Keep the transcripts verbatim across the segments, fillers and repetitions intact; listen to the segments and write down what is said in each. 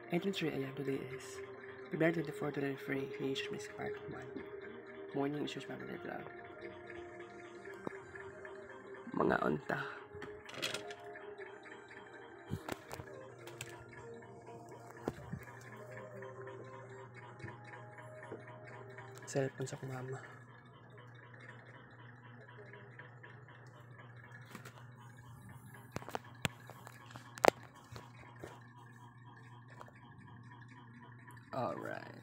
Entrance rate ayan today is February twenty-fourth to twenty-three, H Miss Park one. Morning issues Mammal Vlog. Mga unta. Cellphone sa kumama. Alright.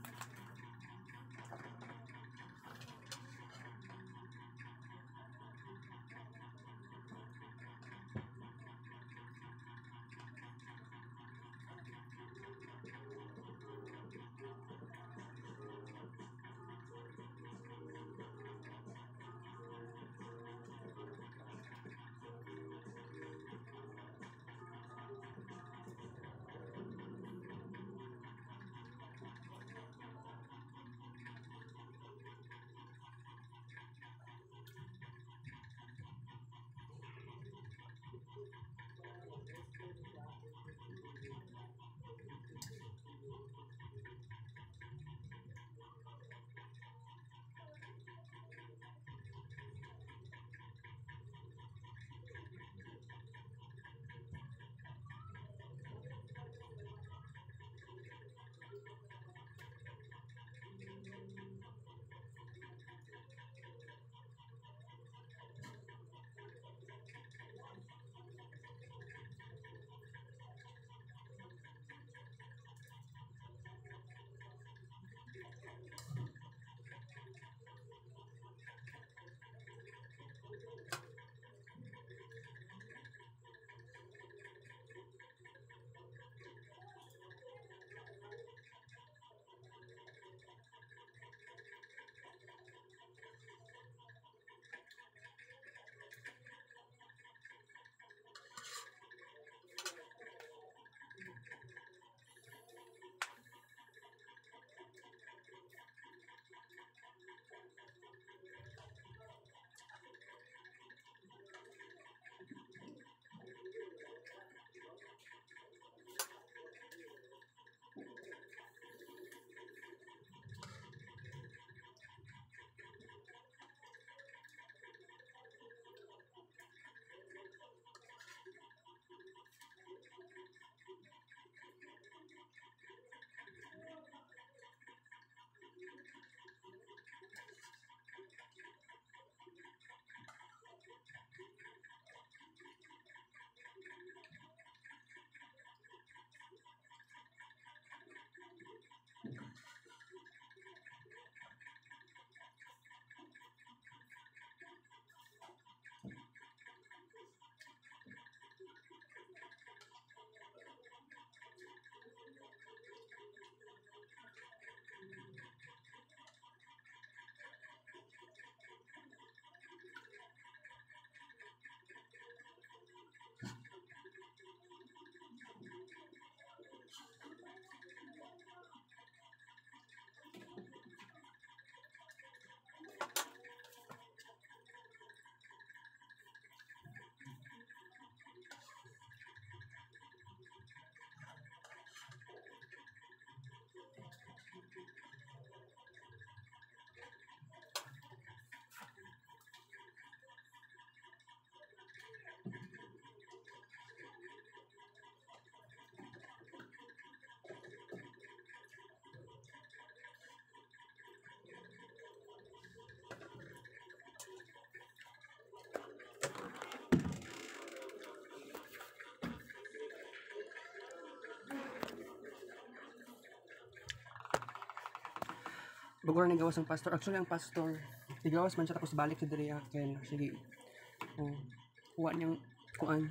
Bagor ni gawas ang pastor. Actually ang pastor, nigawas man siya tapos balik sa diri akin. Sige. Oh, kuha niyang kuan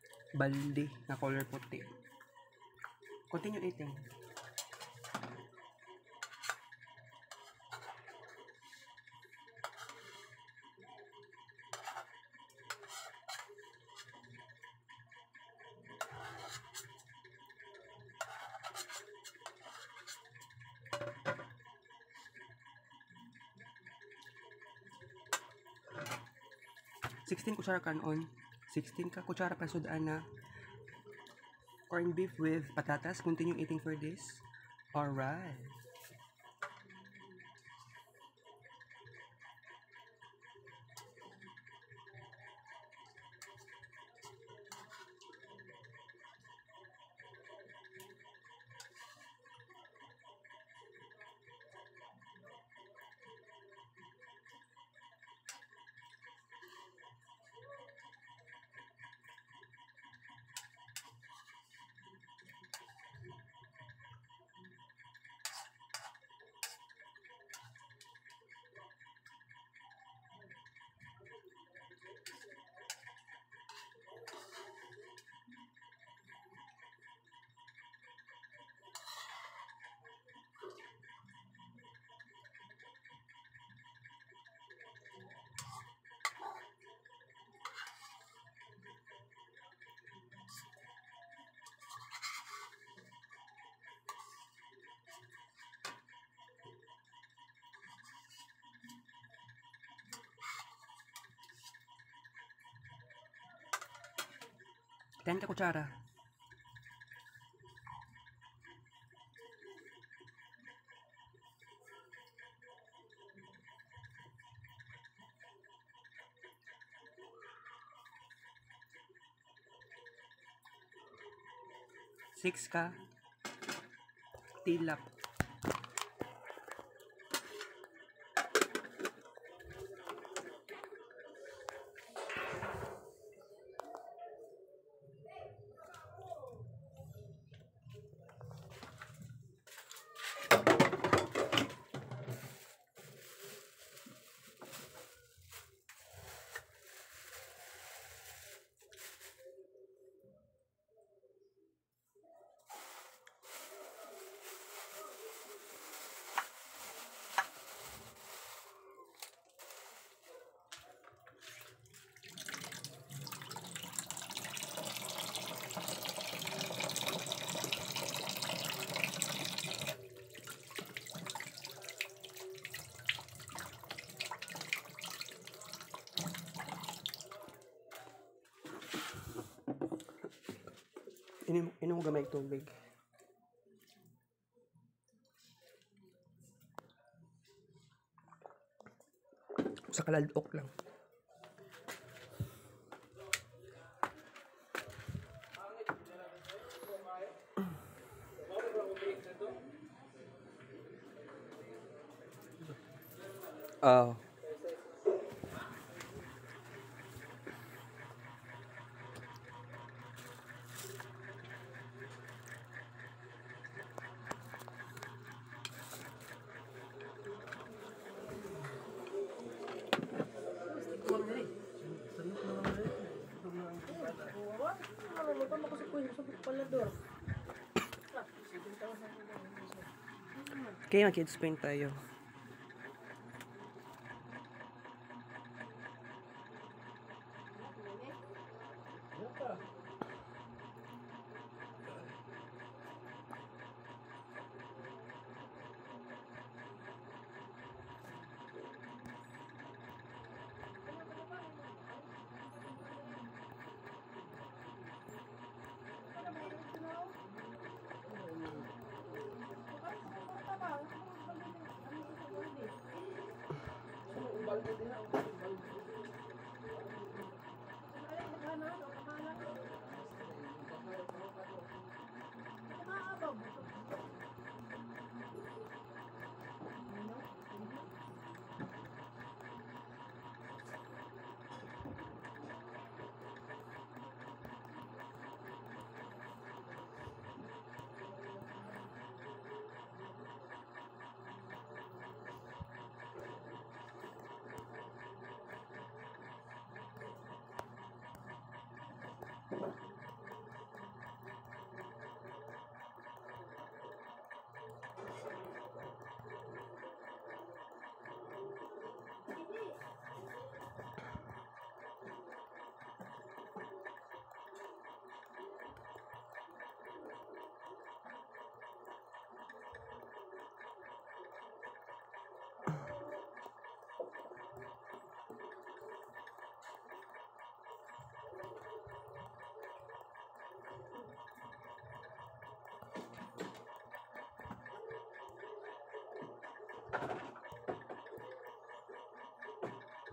balde na color puti. Continue eating. sixteen kutsara kanon, sixteen ka kutsara pa sudana corned beef with patatas. Continue eating for this. Alright. ten ka kutsara. six ka tilap. Inom, inom mo gamay tubig. Sa kaladok lang. Ah. Kaya kids paint tayo.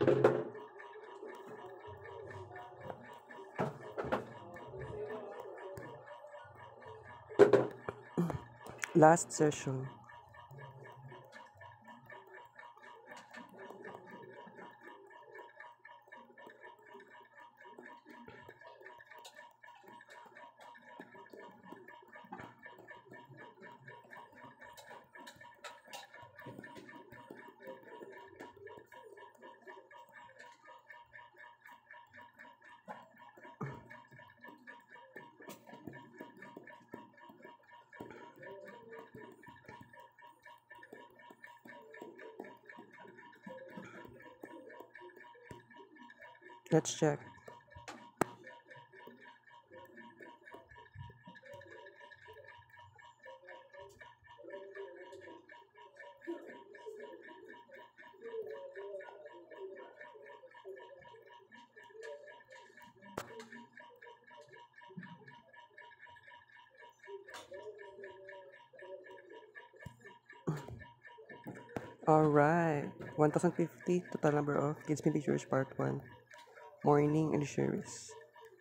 Last session. Let's check. Alright. one thousand fifty total number of kids being pictures part one. Morning and Sherry's.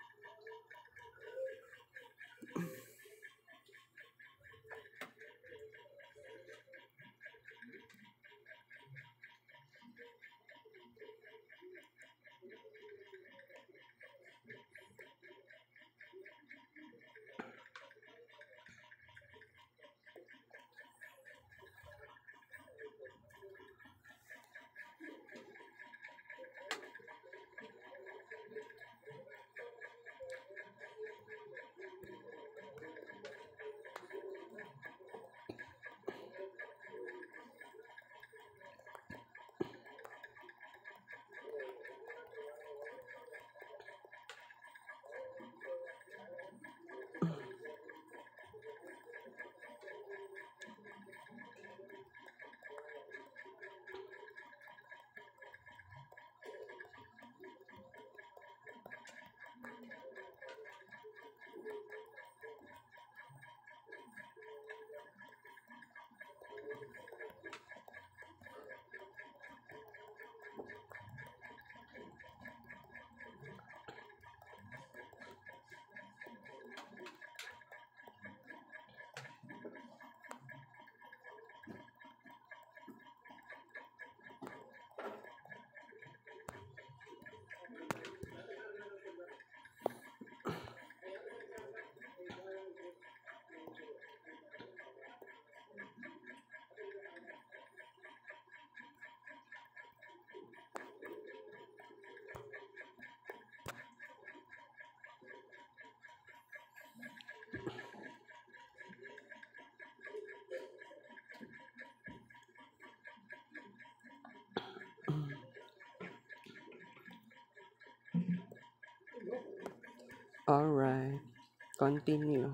Alright. Continue.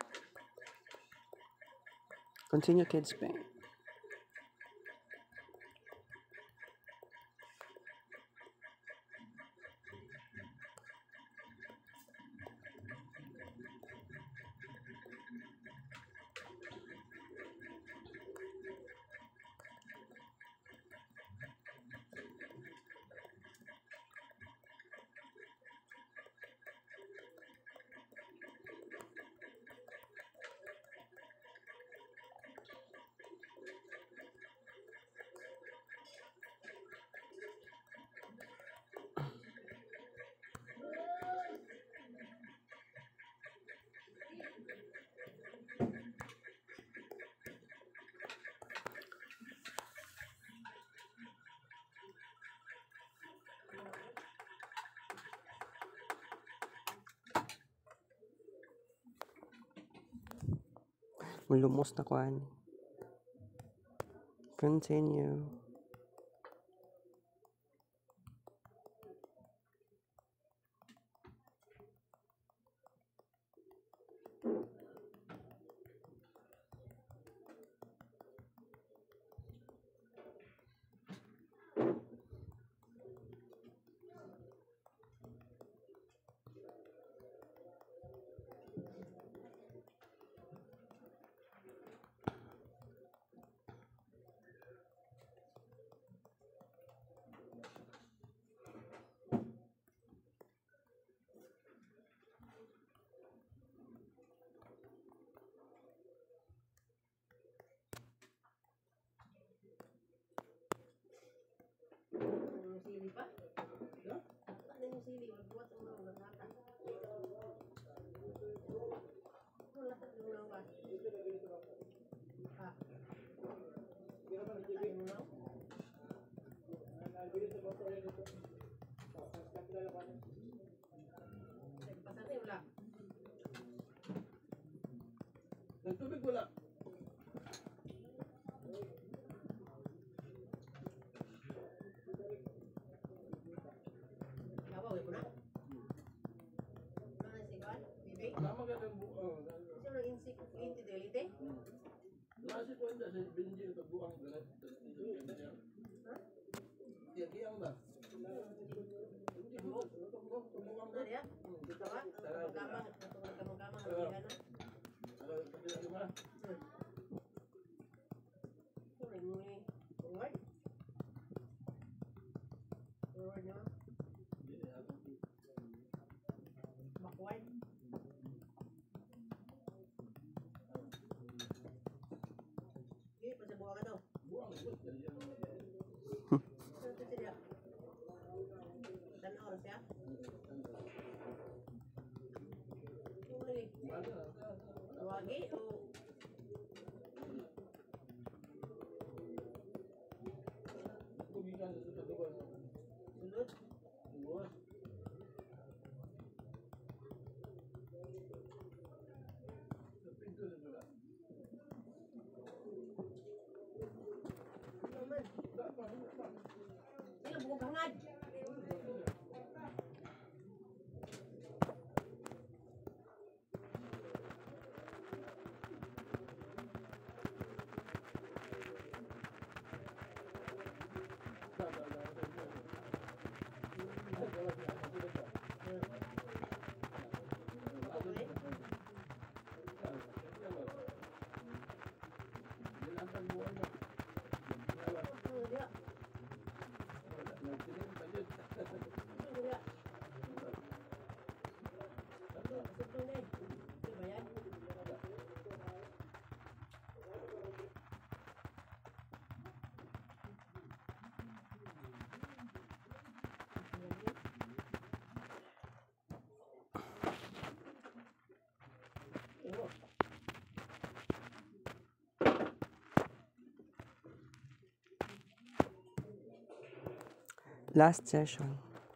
Continue, kids paint. Lumos na kuan. Continue. sili pa? Ano yung sili? Magbuhat ang mga nagmata. Ano lahat yung mga ba? Ha? Lahat yung mga? Nagpasate wala? Nagtubig wala. Yawa, wala na? Ano na si Juan? Bibi? Lama ka ng buang. Kasi wala insik, infidelity? Nasi ko anda sa binji ito buang galat. Ha? Kiyang ba? Tibok? Ano dia? Tawa? Kamang-kamang. Natunggal kamang-kamang. Ang bigan na. Kalau kasi ano ba? Sorry mo eh. Forward? Forward naman. Backward? Okay, pasabuha ka daw. Buang gut dari yang Ano ito siya? Tanaw siya? Ano lagi? mana? Wagi o Kubigan sa sa lugar. sulod? Buwas. Pintu sa lugar. Ano man? Dapat apa? Sila bukog hangad. Okay? Ano dia? Ano dia? Pasutong din. Ito ba yan? Last session.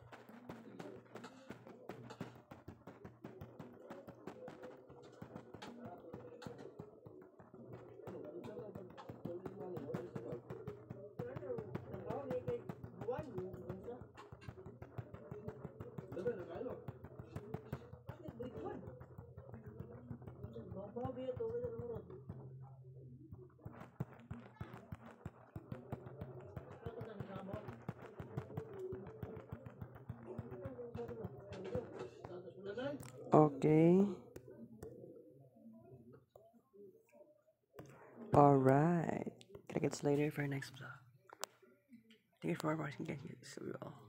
Okay. Alright. Catch you later for our next vlog. Thank you for watching. Guys.